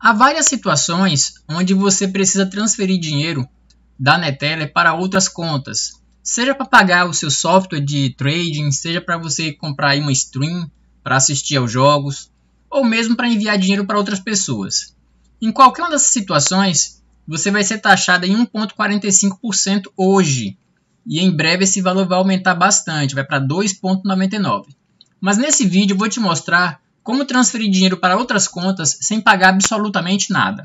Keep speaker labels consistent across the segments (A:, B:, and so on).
A: Há várias situações onde você precisa transferir dinheiro da Neteller para outras contas, seja para pagar o seu software de trading, seja para você comprar aí uma stream para assistir aos jogos, ou mesmo para enviar dinheiro para outras pessoas. Em qualquer uma dessas situações, você vai ser taxado em 1,45% hoje, e em breve esse valor vai aumentar bastante, vai para 2,99%. Mas nesse vídeo eu vou te mostrar como transferir dinheiro para outras contas sem pagar absolutamente nada.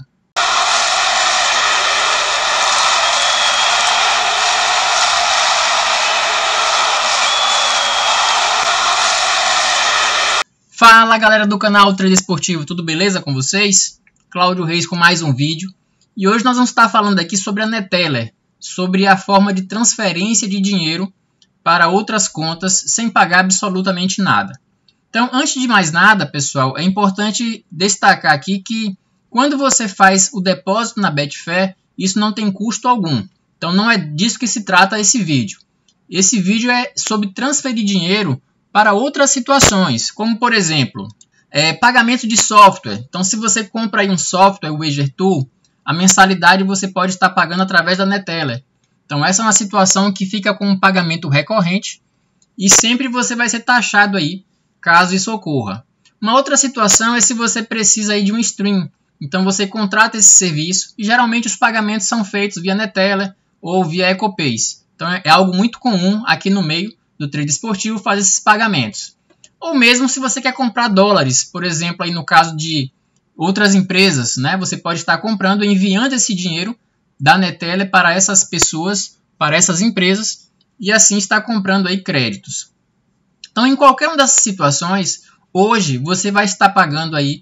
A: Fala galera do canal Trader Esportivo, tudo beleza com vocês? Cláudio Reis com mais um vídeo. E hoje nós vamos estar falando aqui sobre a Neteller, sobre a forma de transferência de dinheiro para outras contas sem pagar absolutamente nada. Então, antes de mais nada, pessoal, é importante destacar aqui que quando você faz o depósito na Betfair, isso não tem custo algum. Então, não é disso que se trata esse vídeo. Esse vídeo é sobre transferir dinheiro para outras situações, como, por exemplo, pagamento de software. Então, se você compra aí um software, o Wager Tool, a mensalidade você pode estar pagando através da Neteller. Então, essa é uma situação que fica com um pagamento recorrente e sempre você vai ser taxado aí, caso isso ocorra. Uma outra situação é se você precisa aí de um stream. Então você contrata esse serviço e geralmente os pagamentos são feitos via Neteller ou via EcoPays. Então é algo muito comum aqui no meio do trade esportivo fazer esses pagamentos. Ou mesmo se você quer comprar dólares, por exemplo, aí no caso de outras empresas, né, você pode estar comprando e enviando esse dinheiro da Neteller para essas pessoas, para essas empresas e assim estar comprando aí créditos. Então, em qualquer uma dessas situações, hoje você vai estar pagando aí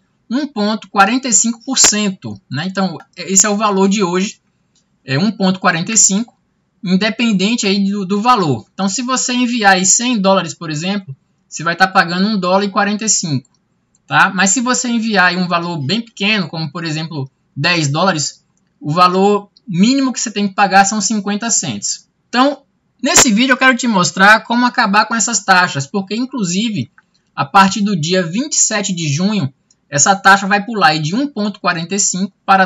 A: 1,45%. Né? Então, esse é o valor de hoje, é 1,45%, independente aí do valor. Então, se você enviar aí 100 dólares, por exemplo, você vai estar pagando $1,45. Tá? Mas se você enviar aí um valor bem pequeno, como por exemplo 10 dólares, o valor mínimo que você tem que pagar são 50 cents. Então, nesse vídeo eu quero te mostrar como acabar com essas taxas, porque inclusive a partir do dia 27 de junho, essa taxa vai pular aí de 1,45% para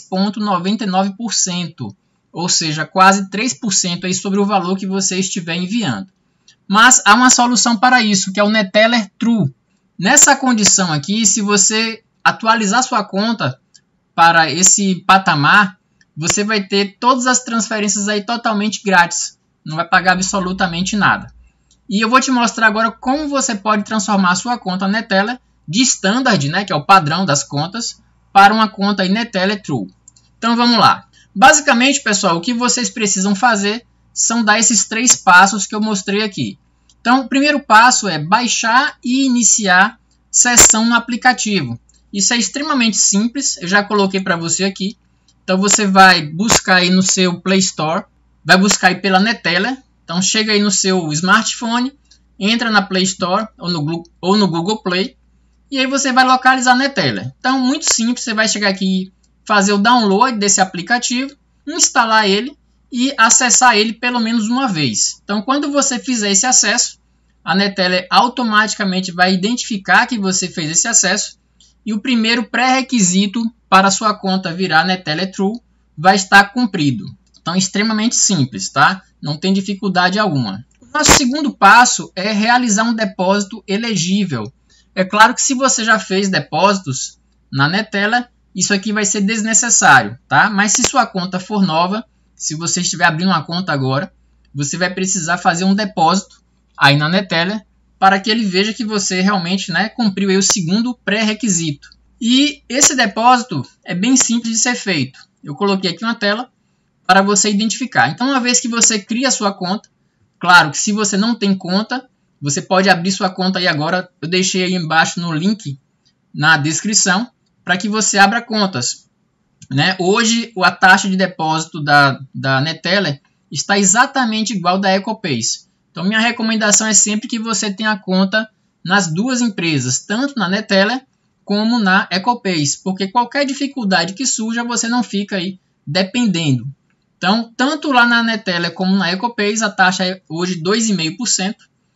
A: 2,99%, ou seja, quase 3% aí sobre o valor que você estiver enviando. Mas há uma solução para isso, que é o Neteller True. Nessa condição aqui, se você atualizar sua conta para esse patamar, você vai ter todas as transferências aí totalmente grátis. Não vai pagar absolutamente nada. E eu vou te mostrar agora como você pode transformar a sua conta Neteller de Standard, né, que é o padrão das contas, para uma conta aí Neteller True. Então vamos lá. Basicamente, pessoal, o que vocês precisam fazer são dar esses 3 passos que eu mostrei aqui. Então, o primeiro passo é baixar e iniciar sessão no aplicativo. Isso é extremamente simples, eu já coloquei para você aqui. Então você vai buscar aí no seu Play Store, vai buscar aí pela Neteller. Então chega aí no seu smartphone, entra na Play Store ou no Google Play e aí você vai localizar a Neteller. Então muito simples, você vai chegar aqui, fazer o download desse aplicativo, instalar ele e acessar ele pelo menos uma vez. Então quando você fizer esse acesso, a Neteller automaticamente vai identificar que você fez esse acesso e o primeiro pré-requisito para a sua conta virar Neteller True vai estar cumprido. Então, extremamente simples, tá? Não tem dificuldade alguma. O nosso segundo passo é realizar um depósito elegível. É claro que se você já fez depósitos na Neteller, isso aqui vai ser desnecessário, tá? Mas se sua conta for nova, se você estiver abrindo uma conta agora, você vai precisar fazer um depósito aí na Neteller para que ele veja que você realmente, né, cumpriu aí o segundo pré-requisito. E esse depósito é bem simples de ser feito. Eu coloquei aqui uma tela para você identificar. Então, uma vez que você cria a sua conta, claro que se você não tem conta, você pode abrir sua conta aí agora. Eu deixei aí embaixo no link na descrição para que você abra contas. Né? Hoje, a taxa de depósito da Neteller está exatamente igual da EcoPays. Então, minha recomendação é sempre que você tenha conta nas duas empresas, tanto na Neteller como na EcoPays, porque qualquer dificuldade que surja, você não fica aí dependendo. Então, tanto lá na Neteller como na EcoPays, a taxa é hoje 2,5%.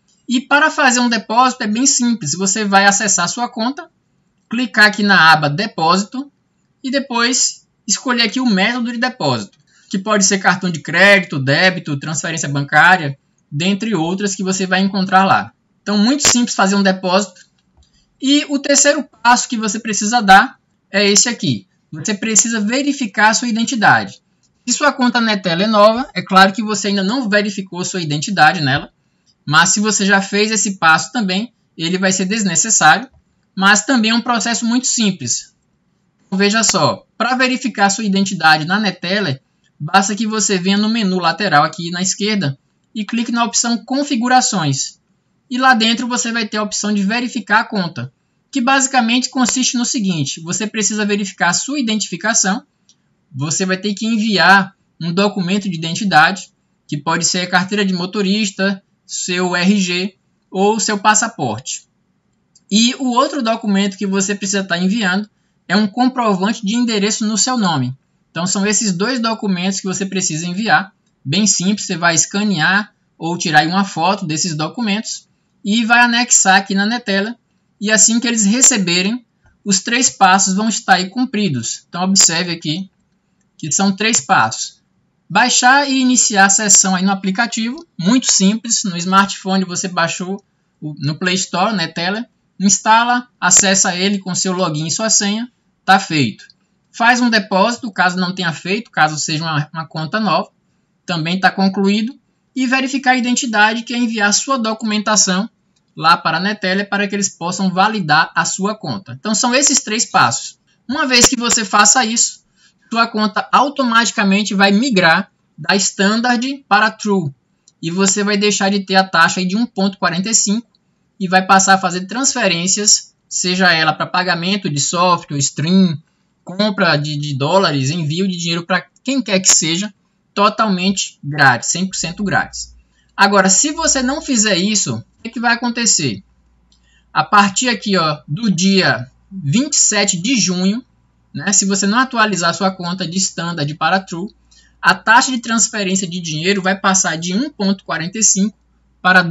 A: E para fazer um depósito é bem simples. Você vai acessar a sua conta, clicar aqui na aba Depósito e depois escolher aqui o método de depósito, que pode ser cartão de crédito, débito, transferência bancária, dentre outras que você vai encontrar lá. Então, muito simples fazer um depósito. E o terceiro passo que você precisa dar é esse aqui. Você precisa verificar a sua identidade. Se sua conta Neteller é nova, é claro que você ainda não verificou sua identidade nela, mas se você já fez esse passo também, ele vai ser desnecessário, mas também é um processo muito simples. Então, veja só, para verificar sua identidade na Neteller, basta que você venha no menu lateral aqui na esquerda e clique na opção Configurações. E lá dentro você vai ter a opção de verificar a conta, que basicamente consiste no seguinte: você precisa verificar a sua identificação, você vai ter que enviar um documento de identidade, que pode ser a carteira de motorista, seu RG ou seu passaporte. E o outro documento que você precisa estar enviando é um comprovante de endereço no seu nome. Então são esses dois documentos que você precisa enviar. Bem simples, você vai escanear ou tirar uma foto desses documentos e vai anexar aqui na Neteller. E assim que eles receberem, os 3 passos vão estar aí cumpridos. Então observe aqui que são 3 passos. Baixar e iniciar a sessão aí no aplicativo, muito simples. No smartphone você baixou no Play Store, Neteller, instala, acessa ele com seu login e sua senha, está feito. Faz um depósito, caso não tenha feito, caso seja uma conta nova, também está concluído. E verificar a identidade, que é enviar sua documentação lá para a Neteller para que eles possam validar a sua conta. Então são esses 3 passos. Uma vez que você faça isso, sua conta automaticamente vai migrar da Standard para True. E você vai deixar de ter a taxa de 1,45 e vai passar a fazer transferências, seja ela para pagamento de software, stream, compra de dólares, envio de dinheiro para quem quer que seja, totalmente grátis, 100% grátis. Agora, se você não fizer isso, o que vai acontecer? A partir aqui, do dia 27 de junho, né, se você não atualizar sua conta de Standard para True, a taxa de transferência de dinheiro vai passar de 1,45% para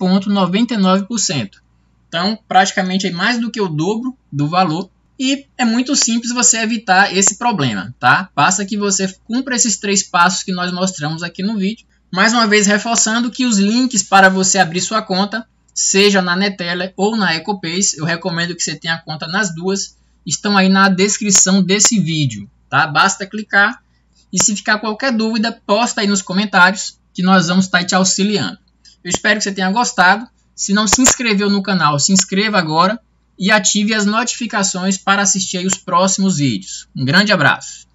A: 2,99%. Então, praticamente é mais do que o dobro do valor. E é muito simples você evitar esse problema, tá? Basta que você cumpra esses 3 passos que nós mostramos aqui no vídeo. Mais uma vez reforçando que os links para você abrir sua conta, seja na Neteller ou na Ecopays, eu recomendo que você tenha conta nas duas, estão aí na descrição desse vídeo, tá? Basta clicar e se ficar qualquer dúvida, posta aí nos comentários que nós vamos estar te auxiliando. Eu espero que você tenha gostado. Se não se inscreveu no canal, se inscreva agora e ative as notificações para assistir aí os próximos vídeos. Um grande abraço!